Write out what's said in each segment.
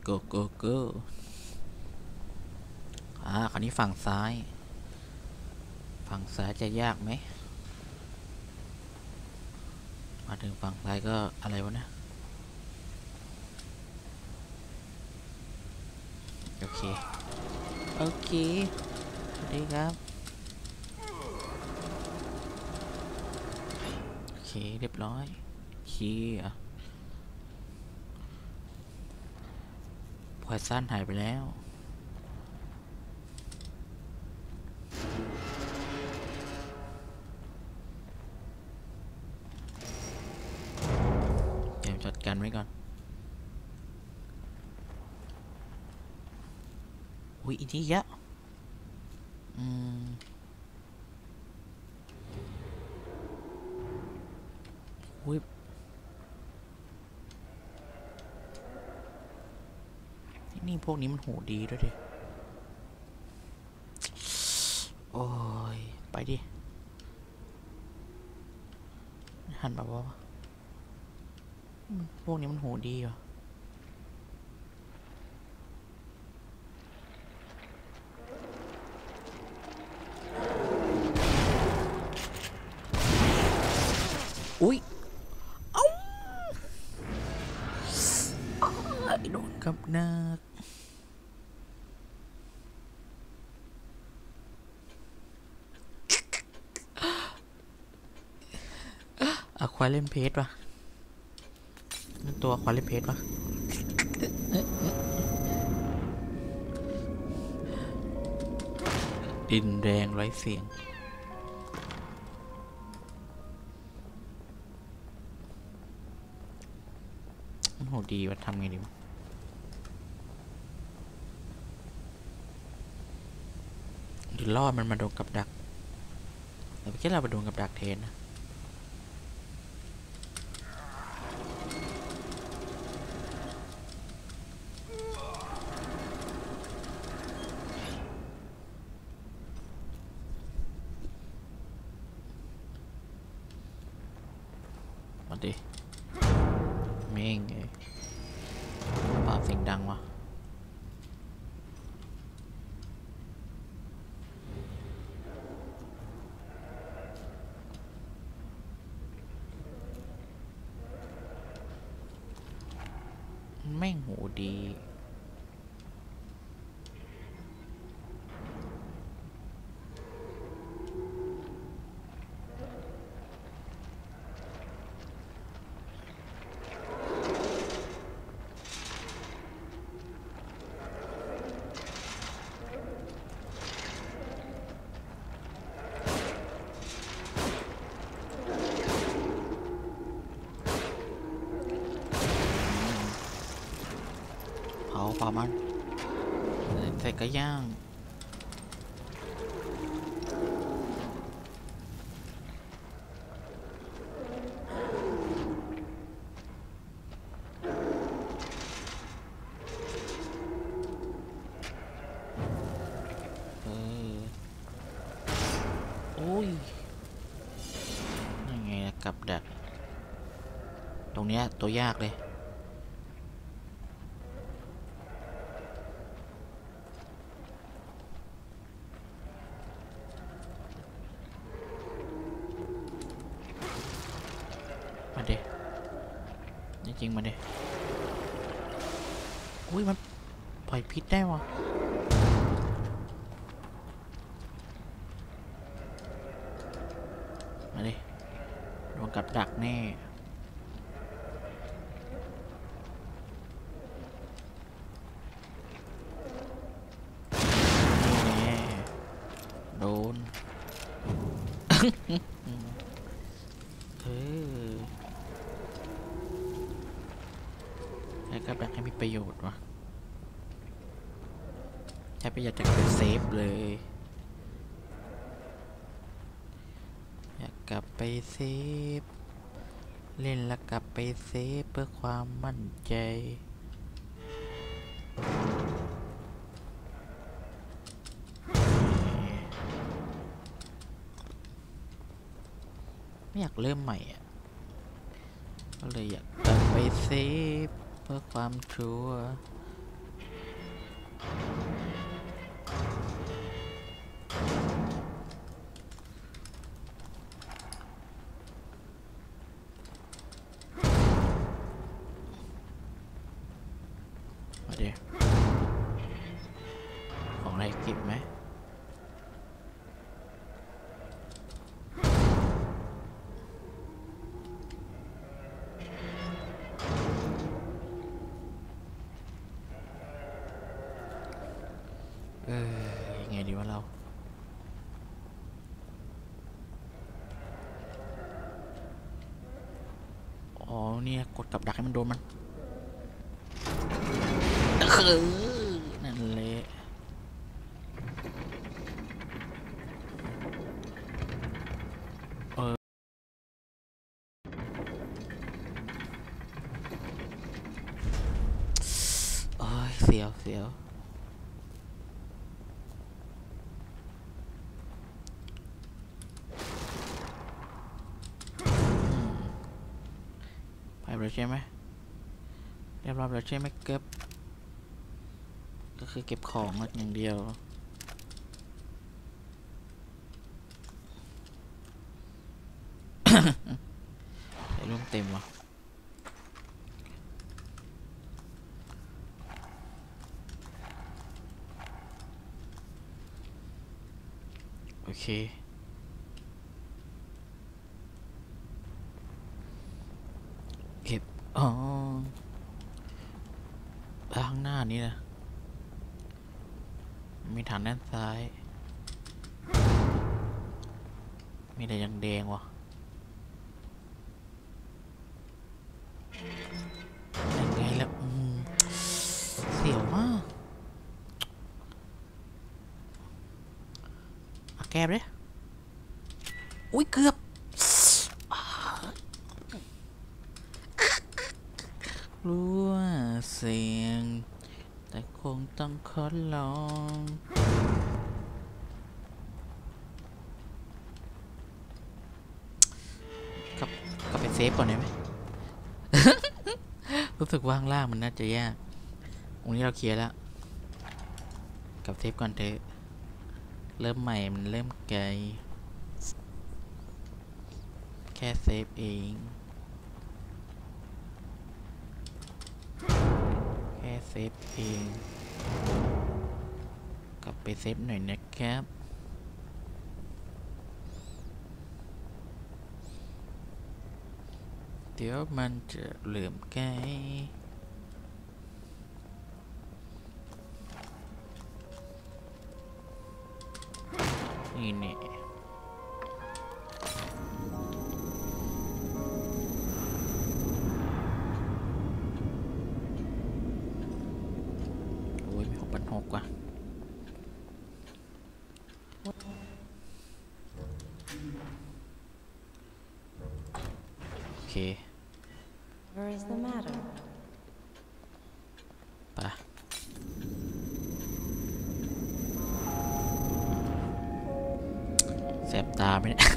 go go go คราวนี้ฝั่งซ้ายจะยากไหมมาถึงฝั่งซ้ายก็อะไรวะนะโอเคสวัสดีครับโอเคเรียบร้อยพอยซันหายไปแล้วเดี๋ยวจัดการไว้ก่อนอุ้ยอีนี่เยอะอุ้ยนี่พวกนี้มันโหดีด้วยดิโอ้ยไปดิหันแบบว่าพวกนี้มันโหดีว่ะอุ้ยโดนกับนักควายเล่นเพจวะตัวควายเล่นเพจวะดินแรงไร้เสียงมันโหดีวะทำไงดีหรือล่อมันมาโดนกับดักแต่ไม่ใช่เราไปโดนกับดักเทนนะมาดิเม่งเลยปาเสียงดังวะแม่งหูดีเผามันใส่กระย่างโอ้ยยังไงกับดักตรงเนี้ยตัวยากเลยมาเดจริงมาเดอุ้ยมันปล่อยพิษได้วะมาดิโดนกับดักแน่โดนแล้วกับดักให้มีประโยชน์วะใช้ประโยชน์จากเป็นเซฟเลยอยากกลับไปเซฟเล่นแล้วกลับไปเซฟเพื่อความมั่นใจไม่อยากเริ่มใหม่อ่ะก็เลยอยากกลับไปเซฟเพื่อความชัวร์อ๋อเนี่ยกดกับดักให้มันโดนมันนั่นแหละโอ้ยเสียวเสียวไปแล้วใช่ไหมเรียบร้อยแล้วใช่ไหมเก็บก็คือเก็บของอย่างเดียวใส่ร่วมเต็มวะโอเคเก็บอ๋อข้างหน้านี้นะมีถังด้านซ้ายมีอะไรยังแดงวะยังไงแล้วเสียวมากแก้ไปเลยอุ้ยเกือบรู้ว่าเสียงแต่คงต้องขอลองกลับกลับไปเซฟก่อนได้ไหม รู้สึกว่าข้างล่างมันน่าจะยากตรงนี้เราเคลียร์แล้วกลับเซฟก่อนเถอะเริ่มใหม่มันเริ่มไกลแค่เซฟเองแค่เซฟเองกลับไปเซฟหน่อยนะครับเดี๋ยวมันจะเหลื่อมไกลนี่เนี่ยโอ้ยมี6,600กว่าโอเค Whatever is the matter? ไปแสบตาไหมเนี่ย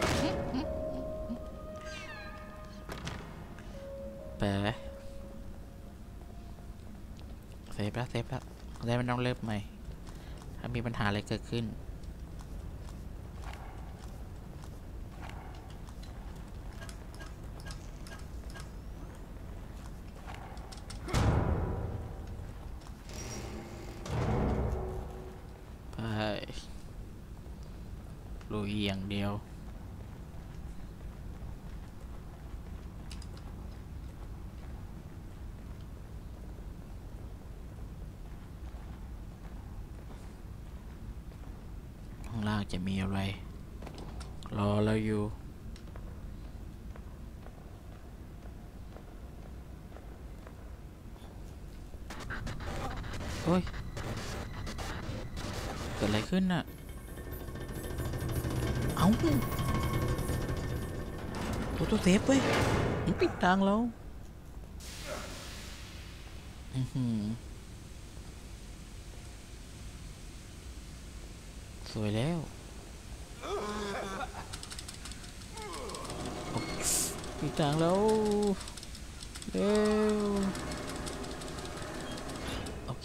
ไปเซฟแล้วเซฟแล้วได้ไม่ต้องเริ่มใหม่ถ้ามีปัญหาอะไรเกิดขึ้นไปลุยอย่างเดียวข้างล่างจะมีอะไรรอเราอยู่โอ้ยเกิดอะไรขึ้นน่ะเอ้าตัวเซฟเว้ยมันปิดทางเราสวยแล้วปิดทางแล้วเร็วโอเค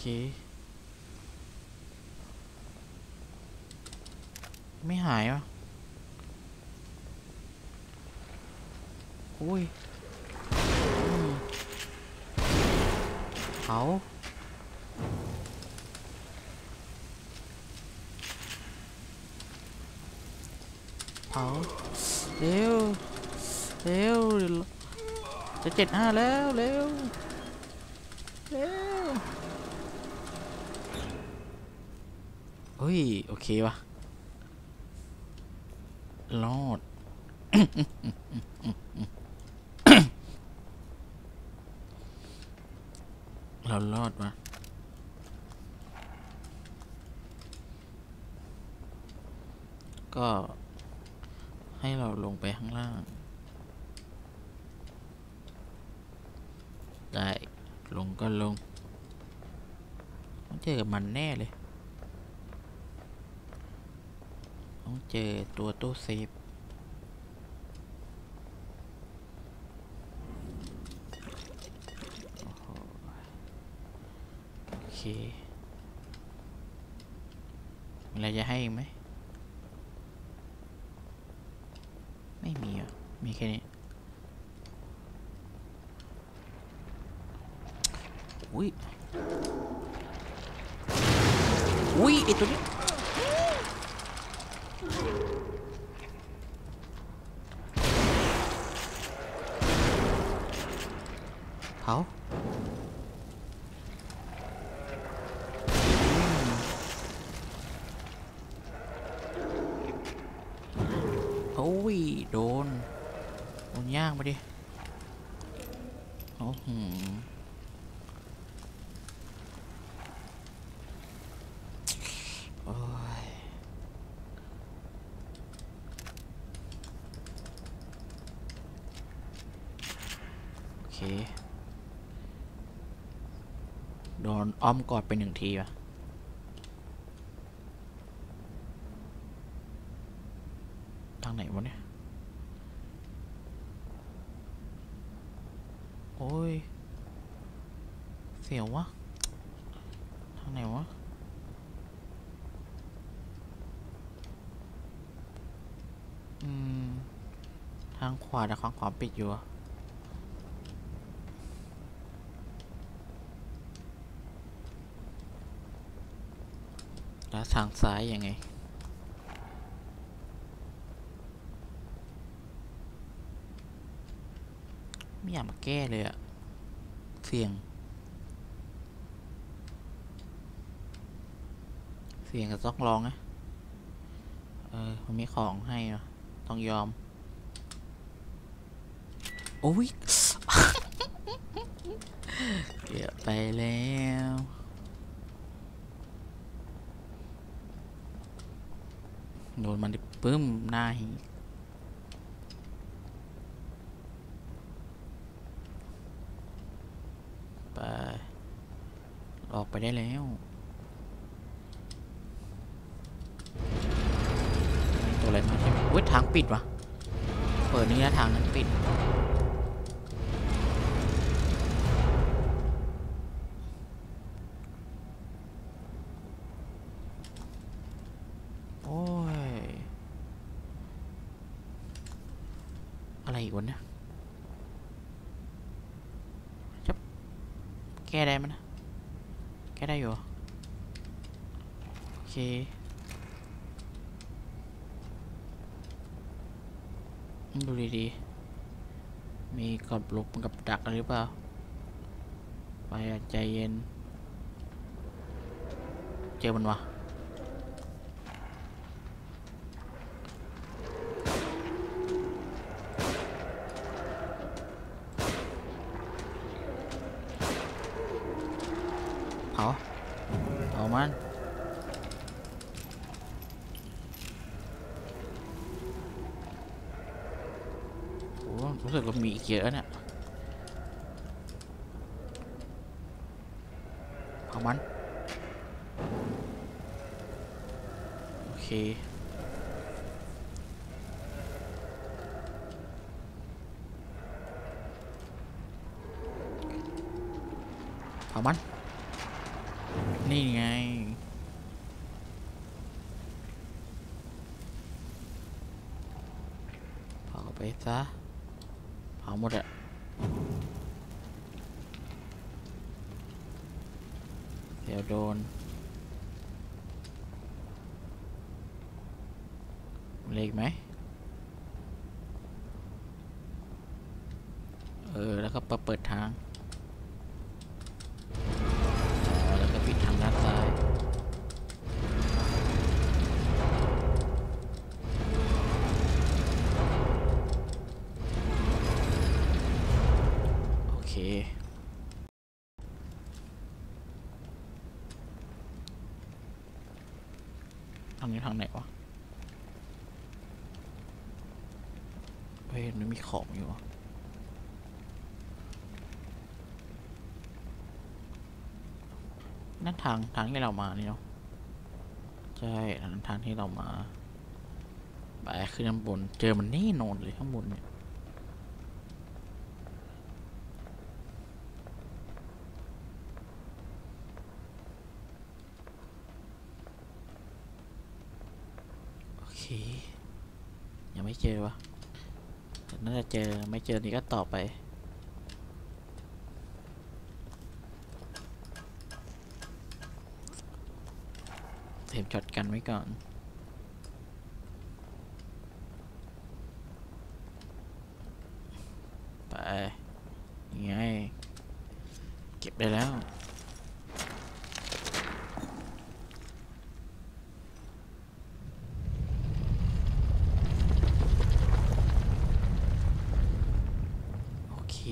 ไม่หายวะอุ้ยเผาเผาเร็วเร็วจะ75แล้วเร็วเร็วเฮ้ยโอเควะรอดเรารอดมาก็ให้เราลงไปข้างล่างได้ลงก็ลงต้องเจอกับมันแน่เลยต้องเจอตัวตู้เซฟโอเคมีอะไรจะให้อีกไหมไม่มีอ่ะมีแค่นี้อุ้ยอุ้ยไอตัวนี้เผาโอ้ยโดนย่างไปดิโอ้โหโอ้ยโอเคโดนอ้อมกอดไป1 ทีว่ะทางไหนวะเนี่ยโอ้ยเสียววะทางไหนวะทางขวาแต่ข้างขวาปิดอยู่แล้วทางซ้ายยังไงไม่อยากมาแก้เลยอะเสี่ยงก็ต้องลองนะมันมีของให้เนาะต้องยอมโอ้ย เดี๋ยวไปแล้วโดนมันดิปึ้มหน้าหิไปออกไปได้แล้วตัวอะไรมาใช่ไหมอุ้ยทางปิดวะเปิดนี่นะทางนั้นปิดโอ้ยอะไรอีกวะเนี่ยจะแก้ได้มั้ยนะแก้ได้อยู่โอเคดูดีๆมีกับหลบกับดักอะไรหรือเปล่าไปใจเย็นเจอมันวะเผามันโอ้รู้สึกว่ามีอีกเยอะเนี่ยเผามันโอเคเผามันนี่ไงเผาไปซะเผาหมดอะเดี๋ยวโดนเล็กไหมแล้วก็เปิดทางแล้วก็ปิดทางด้านซ้ายโอเคทางนี้ทางไหนวะเฮ้ยมันมีของอยู่วะนั่นทางที่เรามานี่เนาะใช่ทางที่เรามาไปขึ้นข้างบนเจอมันแน่นอนเลยข้างบนเนี่ยโอเคยังไม่เจอวะแต่น่าจะเจอไม่เจอนี่ก็ต่อไปเทมช็อตกันไว้ก่อนไปยังไงเก็บได้แล้วโอเค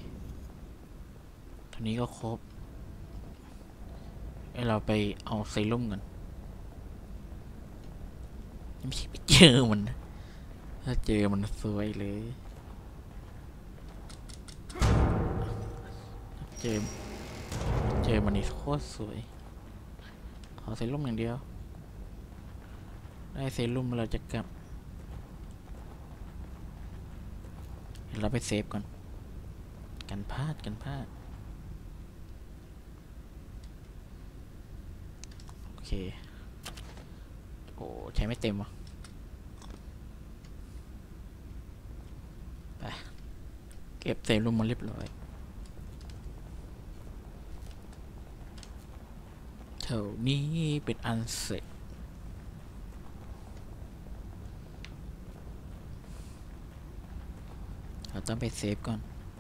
ทีนี้ก็ครบเราไปเอาเซรุ่มกันไม่ใช่ไปเจอมันนะถ้าเจอมันสวยเลยเจอมันนี่โคตรสวยขอเซรุ่มอย่างเดียวได้เซรุ่มเราจะกลับเดี๋ยวเราไปเซฟก่อนกันพลาดโอเคโอ้ใช้ไม่เต็มวะไปเก็บเซรุ่มมาเรียบร้อยเท่านี้เป็นอันเสร็จเราต้องไปเซฟก่อน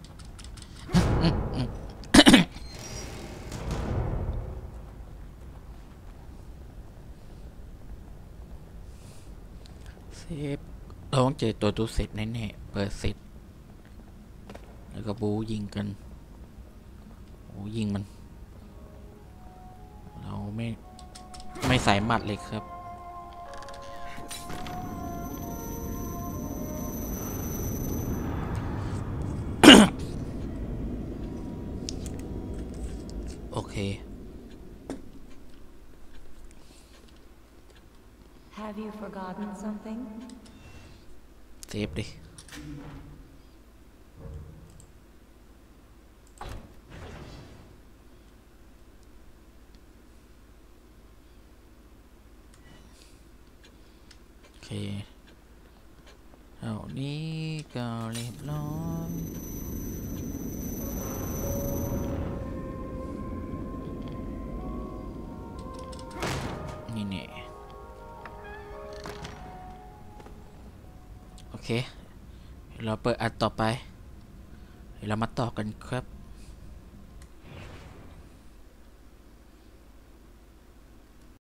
เซฟเราต้องเจอตัวเสร็จแน่ๆเปิดเสร็จแล้วก็บูยิงกันโอ้ยิงมันเราไม่ใส่หมัดเลยครับโอเค Have you forgotten something? เซฟดิโอเคเท่านี้ก็เรียบร้อยนี่เนี่ยโอเคเราเปิดอันต่อไปเรามาต่อกันครับ